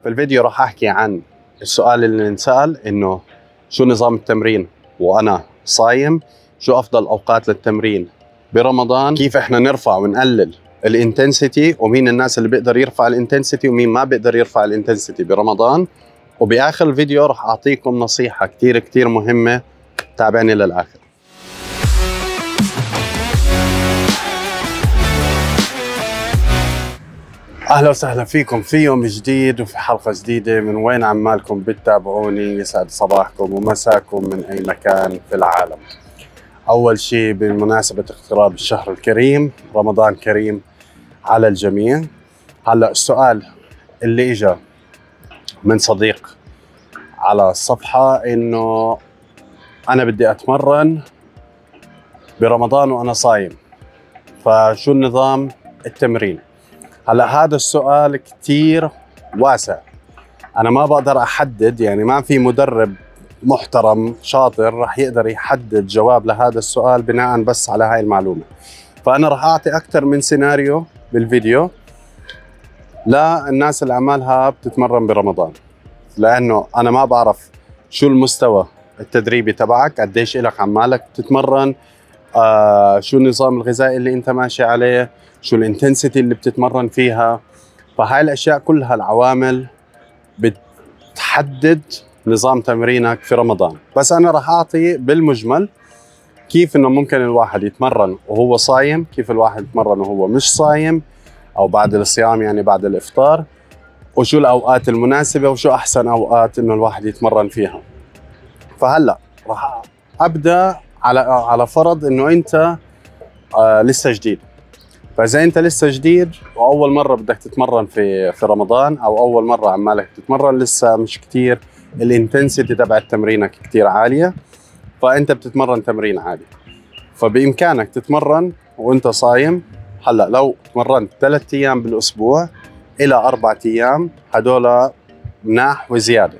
في الفيديو راح احكي عن السؤال اللي انسأل انه شو نظام التمرين وانا صايم، شو افضل اوقات للتمرين برمضان، كيف احنا نرفع ونقلل الانتنسيتي، ومين الناس اللي بيقدر يرفع الانتنسيتي ومين ما بيقدر يرفع الانتنسيتي برمضان. وباخر الفيديو راح اعطيكم نصيحة كتير مهمة، تابعني للاخر. اهلا وسهلا فيكم في يوم جديد وفي حلقة جديدة. من وين عمالكم بتتابعوني؟ يسعد صباحكم ومساكم من اي مكان في العالم. اول شيء بمناسبة اقتراب الشهر الكريم، رمضان كريم على الجميع. هلا السؤال اللي اجى من صديق على الصفحة انه انا بدي اتمرن برمضان وانا صايم، فشو النظام التمرين؟ هلا هذا السؤال كتير واسع، انا ما بقدر احدد، يعني ما في مدرب محترم شاطر رح يقدر يحدد جواب لهذا السؤال بناء بس على هاي المعلومة. فانا رح اعطي اكثر من سيناريو بالفيديو للناس اللي عمالها بتتمرن برمضان، لانه انا ما بعرف شو المستوى التدريبي تبعك، قديش إلك عمالك بتتمرن، شو النظام الغذائي اللي انت ماشي عليه، شو الانتنسيتي اللي بتتمرن فيها. فهاي الاشياء كلها العوامل بتحدد نظام تمرينك في رمضان. بس انا راح اعطي بالمجمل كيف انه ممكن الواحد يتمرن وهو صايم، كيف الواحد يتمرن وهو مش صايم او بعد الصيام، يعني بعد الافطار، وشو الاوقات المناسبة وشو احسن اوقات انه الواحد يتمرن فيها. فهلا راح ابدا على فرض انه انت لسه جديد. فاذا انت لسه جديد واول مره بدك تتمرن في رمضان، او اول مره عمالك تتمرن، لسه مش كتير الانتنسيتي تبعت تمرينك كتير عاليه، فانت بتتمرن تمرين عادي، فبامكانك تتمرن وانت صايم. هلا لو تمرنت 3 ايام بالاسبوع الى 4 ايام، هدول مناح وزياده.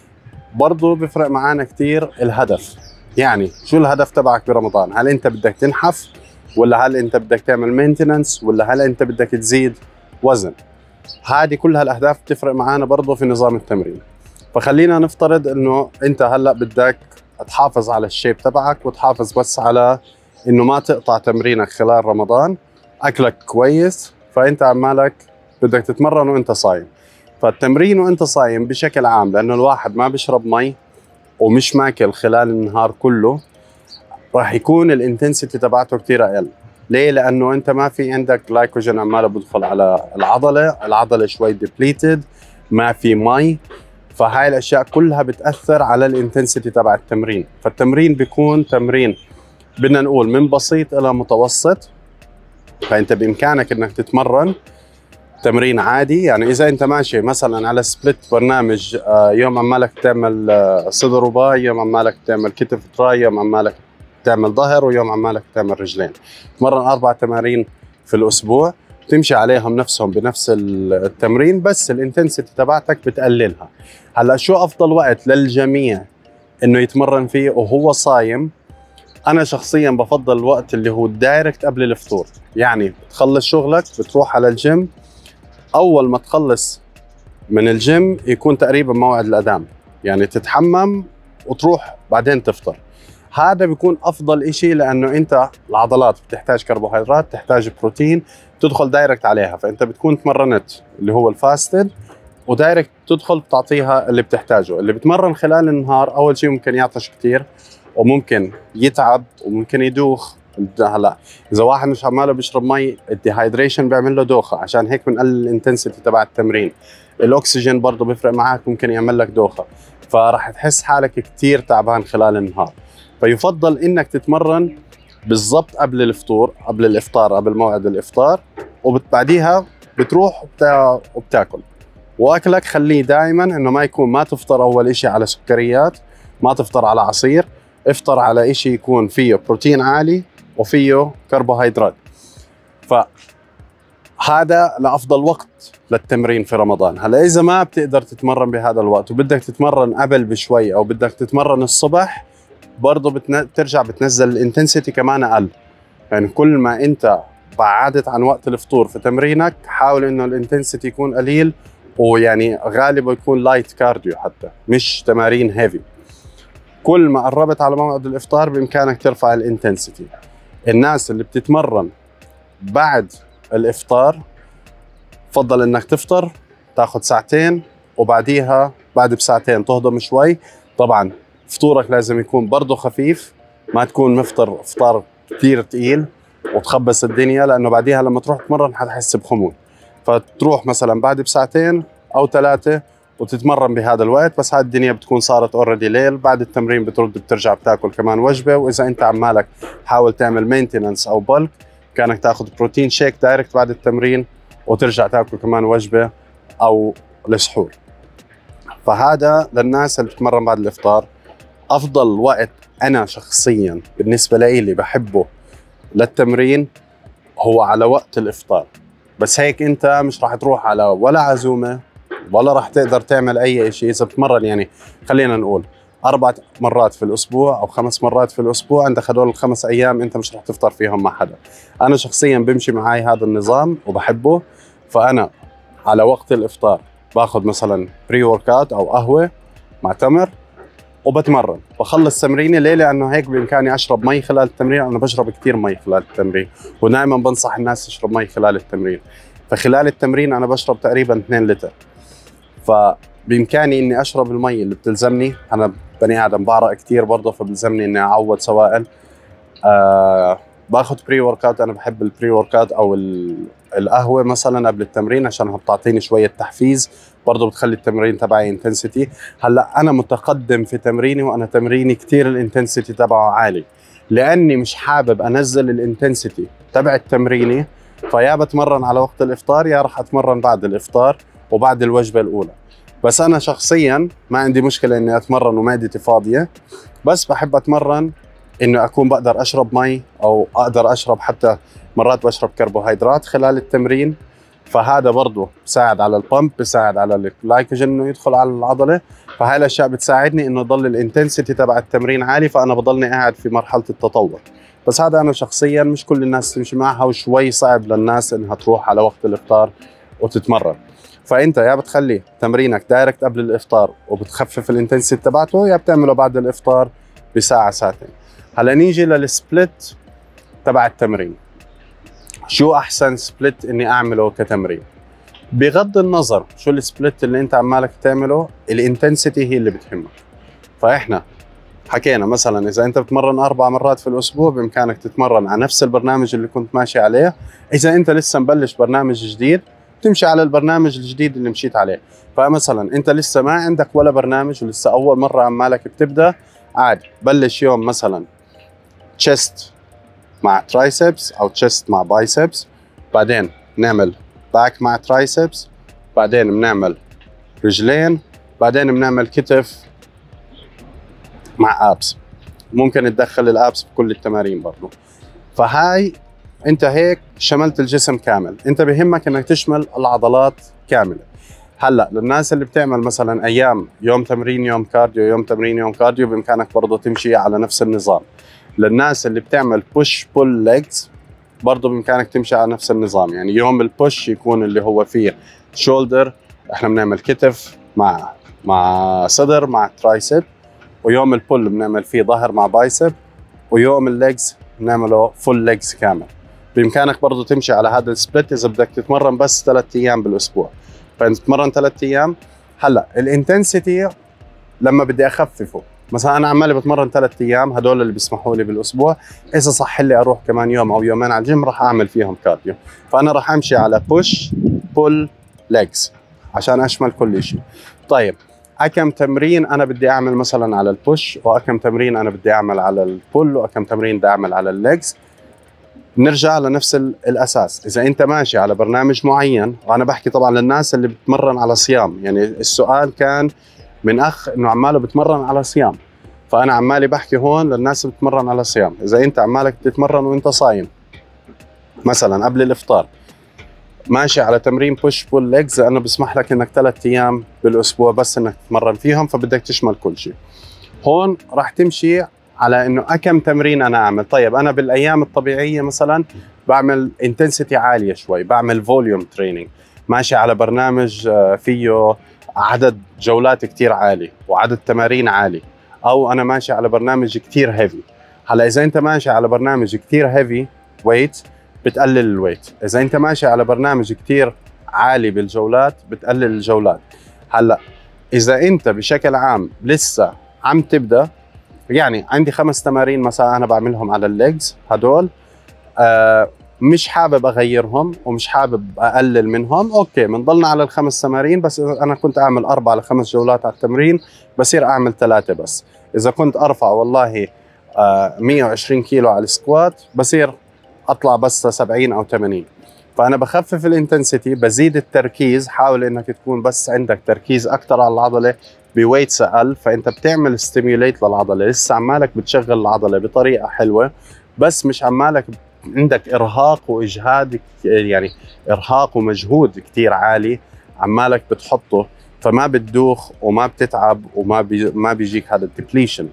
برضو بفرق معانا كتير الهدف، يعني شو الهدف تبعك برمضان؟ هل انت بدك تنحف، ولا هل انت بدك تعمل مينتننس، ولا هل انت بدك تزيد وزن؟ هذه كلها الاهداف بتفرق معانا برضه في نظام التمرين. فخلينا نفترض انه انت هلا بدك تحافظ على الشيب تبعك، وتحافظ بس على انه ما تقطع تمرينك خلال رمضان، اكلك كويس، فانت عمالك بدك تتمرن وانت صايم. فالتمرين وانت صايم بشكل عام، لانه الواحد ما بيشرب مي ومش ماكل خلال النهار كله، راح يكون الانتنسيتي تبعته كتير اقل. ليه؟ لانه انت ما في عندك جلايكوجين عماله بدخل على العضله شوي ديبليتد، ما في مي، فهاي الاشياء كلها بتاثر على الانتنسيتي تبع التمرين. فالتمرين بيكون تمرين بدنا نقول من بسيط الى متوسط. فانت بامكانك انك تتمرن تمرين عادي، يعني اذا انت ماشي مثلا على سبليت برنامج، يوم عمالك تعمل صدر وباي، يوم عمالك تعمل كتف تراي، يوم عمالك تعمل ظهر، ويوم عمالك تعمل رجلين، تمرن 4 تمارين في الاسبوع، تمشي عليهم نفسهم بنفس التمرين، بس الانتنسيتي تبعتك بتقللها. هلا شو افضل وقت للجميع انه يتمرن فيه وهو صايم؟ انا شخصيا بفضل الوقت اللي هو دايركت قبل الفطور، يعني تخلص شغلك بتروح على الجيم، اول ما تخلص من الجيم يكون تقريبا موعد الاذان، يعني تتحمم وتروح بعدين تفطر. هذا بيكون افضل اشي، لانه انت العضلات بتحتاج كربوهيدرات، تحتاج بروتين، تدخل دايركت عليها، فانت بتكون تمرنت اللي هو الفاستد، ودايركت تدخل بتعطيها اللي بتحتاجه. اللي بتمرن خلال النهار اول شيء ممكن يعطش كتير، وممكن يتعب، وممكن يدوخ. هلا اذا واحد مش عماله بيشرب مي، الديهايدريشن بيعمل له دوخه، عشان هيك بنقلل الانتنسيتي تبع التمرين. الاكسجين برضه بيفرق معك، ممكن يعمل لك دوخه، فراح تحس حالك كتير تعبان خلال النهار. فيفضل انك تتمرن بالضبط قبل الفطور، قبل الافطار، قبل موعد الافطار، وبعديها بتروح وبتاكل. واكلك خليه دائما انه ما تفطر اول اشي على سكريات، ما تفطر على عصير، افطر على اشي يكون فيه بروتين عالي وفيه كربوهيدرات. فهذا لافضل وقت للتمرين في رمضان. هلا اذا ما بتقدر تتمرن بهذا الوقت وبدك تتمرن قبل بشوي، او بدك تتمرن الصبح، برضه بترجع بتنزل الانتنسيتي كمان اقل. يعني كل ما انت بعدت عن وقت الفطور في تمرينك، حاول انه الانتنسيتي يكون قليل، ويعني غالبا يكون لايت كارديو حتى مش تمارين هيفي. كل ما قربت على موعد الافطار بامكانك ترفع الانتنسيتي. الناس اللي بتتمرن بعد الافطار فضل انك تفطر تاخذ ساعتين وبعديها بعد بساعتين تهضم شوي. طبعا فطورك لازم يكون برضه خفيف، ما تكون مفطر افطار كثير ثقيل وتخبص الدنيا، لانه بعديها لما تروح تتمرن حتحس بخمول. فتروح مثلا بعد بساعتين او 3 وتتمرن بهذا الوقت، بس هاي الدنيا بتكون صارت اوريدي ليل. بعد التمرين بترجع بتاكل كمان وجبه. واذا انت عمالك حاول تعمل مينتيننس او بلك، كانك تاخذ بروتين شيك دايركت بعد التمرين وترجع تاكل كمان وجبه او السحور. فهذا للناس اللي بتتمرن بعد الافطار. افضل وقت انا شخصيا بالنسبه لي اللي بحبه للتمرين هو على وقت الافطار. بس هيك انت مش راح تروح على ولا عزومه ولا راح تقدر تعمل اي شيء اذا بتتمرن. يعني خلينا نقول 4 مرات في الاسبوع او 5 مرات في الاسبوع، عندك هدول ال5 ايام انت مش راح تفطر فيهم مع حدا. انا شخصيا بمشي معي هذا النظام وبحبه. فانا على وقت الافطار باخذ مثلا بري وركات او قهوه مع تمر وبتمرن. بخلص تمريني ليه؟ لانه هيك بامكاني اشرب مي خلال التمرين. انا بشرب كثير مي خلال التمرين، ودائما بنصح الناس تشرب مي خلال التمرين. فخلال التمرين انا بشرب تقريبا 2 لتر. فبامكاني اني اشرب المي اللي بتلزمني. انا بني ادم بعرق كثير برضه، فبلزمني اني اعوض سوائل. باخذ بري وركات. انا بحب البري وركات او القهوه مثلا قبل التمرين عشان بتعطيني شويه تحفيز، برضه بتخلي التمرين تبعي انتنسيتي. هلا انا متقدم في تمريني، وانا تمريني كثير الانتنسيتي تبعه عالي، لاني مش حابب انزل الانتنسيتي تبع تمريني. فيا بتمرن على وقت الافطار يا راح اتمرن بعد الافطار وبعد الوجبه الاولى. بس انا شخصيا ما عندي مشكله اني اتمرن ومعدتي فاضيه، بس بحب اتمرن انه اكون بقدر اشرب مي، او اقدر اشرب حتى مرات بشرب كربوهيدرات خلال التمرين. فهذا برضه بساعد على البامب، بساعد على الجلايكوجين انه يدخل على العضله. فهاي الاشياء بتساعدني انه يضل الانتنسيتي تبع التمرين عالي، فانا بضلني قاعد في مرحله التطور. بس هذا انا شخصيا، مش كل الناس تمشي معها، وشوي صعب للناس انها تروح على وقت الافطار وتتمرن. فانت يا بتخلي تمرينك دايركت قبل الافطار وبتخفف الانتنسيتي تبعته، يا بتعمله بعد الافطار بساعه ساعتين. هلا نيجي للسبلت تبع التمرين. شو احسن سبلت اني اعمله كتمرين؟ بغض النظر شو السبلت اللي انت عمالك تعمله، الانتنسيتي هي اللي بتهمك. فاحنا حكينا مثلا اذا انت بتمرن 4 مرات في الاسبوع بامكانك تتمرن على نفس البرنامج اللي كنت ماشي عليه. اذا انت لسه مبلش برنامج جديد تمشي على البرنامج الجديد اللي مشيت عليه. فمثلا انت لسه ما عندك ولا برنامج ولسه اول مره عمالك بتبدا، عادي بلش يوم مثلا تشيست مع ترايسبس او تشيست مع بايسبس، بعدين نعمل باك مع ترايسبس، بعدين بنعمل رجلين، بعدين بنعمل كتف مع ابس. ممكن تدخل الابس بكل التمارين برضو. فهاي انت هيك شملت الجسم كامل. انت بهمك انك تشمل العضلات كامله. هلا للناس اللي بتعمل مثلا ايام يوم تمرين يوم كارديو، يوم تمرين يوم كارديو، بامكانك برضه تمشي على نفس النظام. للناس اللي بتعمل بوش بول ليجز برضه بامكانك تمشي على نفس النظام. يعني يوم البوش يكون اللي هو فيه شولدر، احنا بنعمل كتف مع صدر مع ترايسب، ويوم البول بنعمل فيه ظهر مع بايسب، ويوم الليجز بنعمله فول ليجز كامل. بامكانك برضه تمشي على هذا السبلت اذا بدك تتمرن بس 3 ايام بالاسبوع. فانت تتمرن 3 ايام. هلا الانتنسيتي لما بدي اخففه، مثلا انا عمالي بتمرن 3 ايام هدول اللي بيسمحوا لي بالاسبوع، اذا صح لي اروح كمان يوم او يومين على الجيم راح اعمل فيهم كارديو. فانا راح امشي على بوش بول ليجز عشان اشمل كل شيء. طيب اكم تمرين انا بدي اعمل مثلا على البوش، واكم تمرين انا بدي اعمل على البول، واكم تمرين بدي اعمل على الليجز؟ نرجع لنفس الاساس. اذا انت ماشي على برنامج معين، وانا بحكي طبعا للناس اللي بتمرن على صيام، يعني السؤال كان من اخ انه عماله بتمرن على صيام، فانا عمالي بحكي هون للناس اللي بتمرن على صيام. اذا انت عمالك تتمرن وانت صايم مثلا قبل الافطار، ماشي على تمرين بوش بول ليجز، انا بسمح لك انك 3 ايام بالاسبوع بس انك تتمرن فيهم، فبدك تشمل كل شيء. هون راح تمشي على انه اكم تمرين انا اعمل. طيب انا بالايام الطبيعيه مثلا بعمل انتنسيتي عاليه شوي، بعمل فوليوم تريننج، ماشي على برنامج فيه عدد جولات كتير عالي وعدد تمارين عالي، او انا ماشي على برنامج كتير هيفي. هلا اذا انت ماشي على برنامج كتير هيفي ويت بتقلل الويت، اذا انت ماشي على برنامج كتير عالي بالجولات بتقلل الجولات. هلا اذا انت بشكل عام لسه عم تبدا، يعني عندي 5 تمارين مثلا انا بعملهم على الليجز هدول، مش حابب اغيرهم ومش حابب اقلل منهم، اوكي بنضلنا على ال5 تمارين. بس انا كنت اعمل 4 ل5 جولات على التمرين بصير اعمل 3 بس. اذا كنت ارفع والله 120 كيلو على السكوات بصير اطلع بس 70 او 80. فانا بخفف الانتنسيتي، بزيد التركيز، حاول انك تكون بس عندك تركيز اكثر على العضله بويتس اقل، فانت بتعمل ستيميوليت للعضله، لسه عمالك بتشغل العضله بطريقه حلوه بس مش عمالك عندك ارهاق واجهاد، يعني ارهاق ومجهود كثير عالي عمالك بتحطه، فما بتدوخ وما بتتعب ما بيجيك هذا الديبليشن.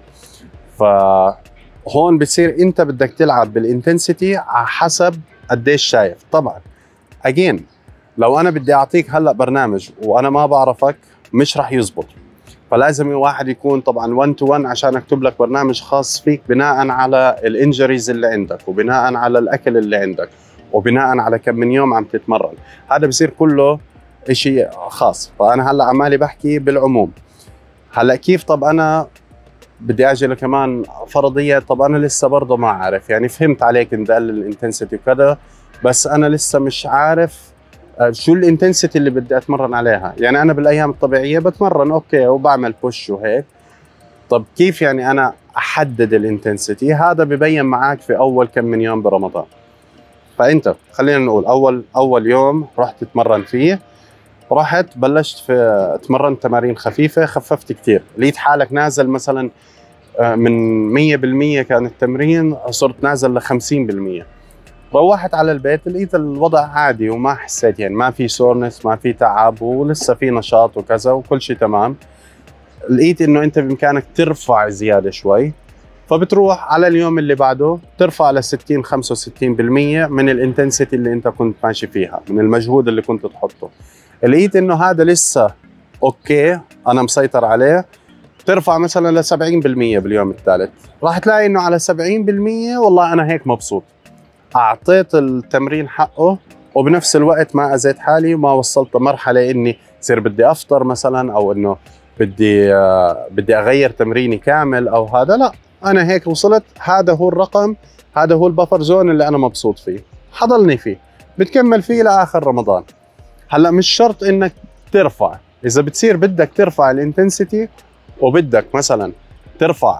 فهون بتصير انت بدك تلعب بالانتنسيتي على حسب قديش شايف. طبعا اجين لو انا بدي اعطيك هلا برنامج وانا ما بعرفك مش رح يزبط، فلازم الواحد يكون طبعا 1 تو 1 عشان اكتب لك برنامج خاص فيك بناء على الانجريز اللي عندك وبناء على الاكل اللي عندك وبناء على كم من يوم عم تتمرن. هذا بصير كله شيء خاص. فانا هلا عمالي بحكي بالعموم. هلا كيف؟ طب انا بدي اجي لكمان فرضيه. طب انا لسه برضه ما عارف، يعني فهمت عليك ان بقلل الانتنسيتي وكذا، بس انا لسه مش عارف شو الانتنسيتي اللي بدي اتمرن عليها. يعني انا بالايام الطبيعيه بتمرن اوكي وبعمل بوش وهيك. طب كيف يعني انا احدد الانتنسيتي؟ هذا ببين معك في اول كم من يوم برمضان. فانت خلينا نقول اول يوم رحت تتمرن فيه، رحت بلشت في اتمرن تمارين خفيفه، خففت كثير، لقيت حالك نازل مثلا من 100% كان التمرين صرت نازل ل 50%. روحت على البيت لقيت الوضع عادي وما حسيت، يعني ما في سورنس، ما في تعب، ولسه في نشاط وكذا وكل شيء تمام. لقيت انه انت بامكانك ترفع زياده شوي، فبتروح على اليوم اللي بعده ترفع ل 60 65% من الانتنسيتي اللي انت كنت ماشي فيها، من المجهود اللي كنت تحطه. لقيت انه هذا لسه اوكي انا مسيطر عليه، ترفع مثلا ل 70% باليوم الثالث، راح تلاقي انه على 70% والله انا هيك مبسوط، اعطيت التمرين حقه وبنفس الوقت ما اذيت حالي وما وصلت لمرحله اني صير بدي افطر مثلا، او انه بدي اغير تمريني كامل او هذا. لا، انا هيك وصلت، هذا هو الرقم، هذا هو البفر زون اللي انا مبسوط فيه، حضلني فيه، بتكمل فيه لاخر رمضان. هلا مش شرط انك ترفع، اذا بتصير بدك ترفع الانتنسيتي وبدك مثلا ترفع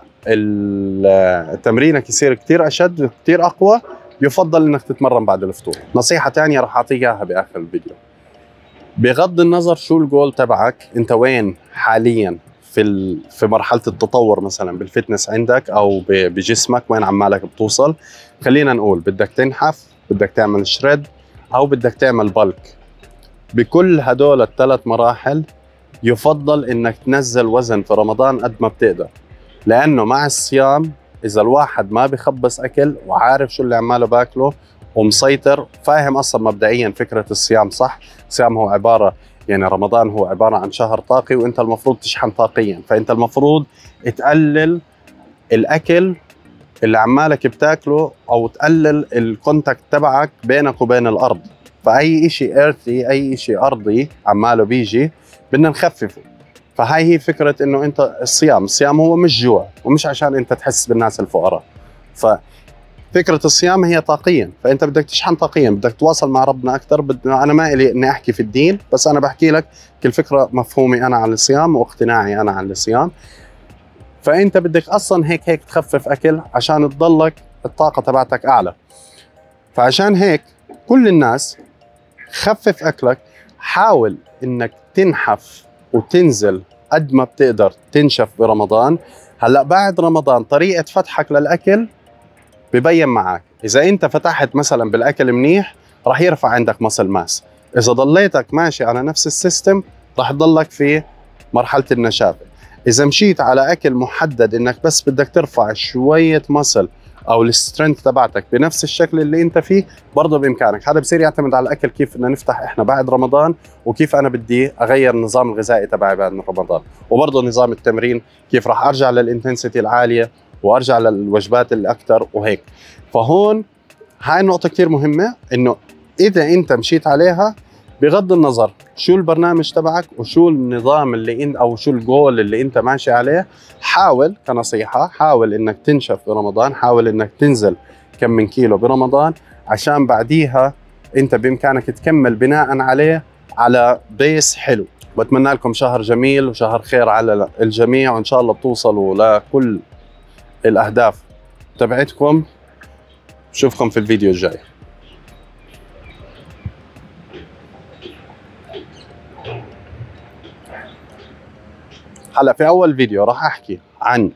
تمرينك يصير كثير اشد كثير اقوى، يفضل انك تتمرن بعد الفطور. نصيحه ثانيه راح اعطيك اياها باخر الفيديو. بغض النظر شو الجول تبعك، انت وين حاليا في مرحله التطور مثلا بالفتنس عندك او بجسمك، وين عمالك بتوصل، خلينا نقول بدك تنحف، بدك تعمل شريد، او بدك تعمل بالك. بكل هدول ال3 مراحل يفضل انك تنزل وزن في رمضان قد ما بتقدر، لانه مع الصيام اذا الواحد ما بخبص اكل وعارف شو اللي عماله باكله ومسيطر، فاهم اصلا مبدئيا فكره الصيام صح. الصيام هو عباره، يعني رمضان هو عباره عن شهر طاقي، وانت المفروض تشحن طاقيا، فانت المفروض تقلل الاكل اللي عمالك بتاكله، او تقلل الكونتاكت تبعك بينك وبين الارض. فاي شيء ايرثي، اي شيء ارضي عماله بيجي بدنا نخففه. فهاي هي فكره انه انت الصيام هو مش جوع، ومش عشان انت تحس بالناس الفقراء. ففكره الصيام هي طاقيا، فانت بدك تشحن طاقيا، بدك تواصل مع ربنا اكثر. انا ما الي اني احكي في الدين، بس انا بحكي لك كل فكره مفهومي انا عن الصيام واقتناعي انا عن الصيام. فانت بدك اصلا هيك تخفف اكل عشان تضلك الطاقه تبعتك اعلى. فعشان هيك كل الناس خفف اكلك، حاول انك تنحف وتنزل قد ما بتقدر، تنشف برمضان. هلا بعد رمضان طريقه فتحك للاكل ببين معك. اذا انت فتحت مثلا بالاكل منيح راح يرفع عندك ماسل ماس، اذا ضليتك ماشي على نفس السيستم راح تضلك في مرحله النشافه. اذا مشيت على اكل محدد انك بس بدك ترفع شويه ماسل او السترينث تبعتك بنفس الشكل اللي انت فيه، برضه بامكانك. هذا بصير يعتمد على الاكل، كيف بدنا نفتح احنا بعد رمضان، وكيف انا بدي اغير النظام الغذائي تبعي بعد رمضان، وبرضه نظام التمرين كيف راح ارجع للانتنسيتي العاليه وارجع للوجبات الاكثر وهيك. فهون هاي النقطه كثير مهمه، انه اذا انت مشيت عليها بغض النظر شو البرنامج تبعك وشو النظام اللي انت او شو الجول اللي انت ماشي عليه، حاول كنصيحه، حاول انك تنشف برمضان، حاول انك تنزل كم من كيلو برمضان، عشان بعديها انت بامكانك تكمل بناء عليه على بيس حلو. بتمنى لكم شهر جميل وشهر خير على الجميع، وان شاء الله بتوصلوا لكل الاهداف تبعتكم. نشوفكم في الفيديو الجاي. هلا في اول فيديو راح احكي عن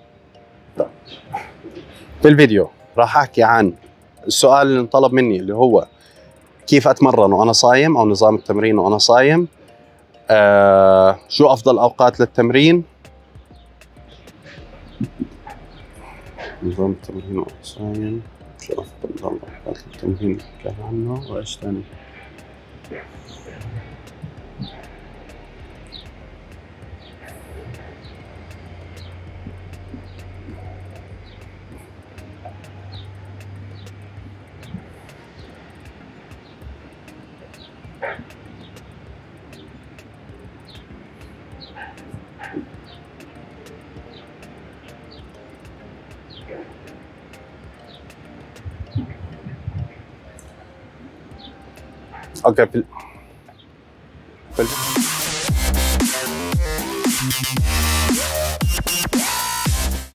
السؤال اللي انطلب مني، اللي هو كيف اتمرن وانا صايم، او نظام التمرين وانا صايم، شو افضل اوقات للتمرين، نظام التمرين وانا صايم، شو افضل اوقات للتمرين نحكي عنه، وايش ثاني. اوكي في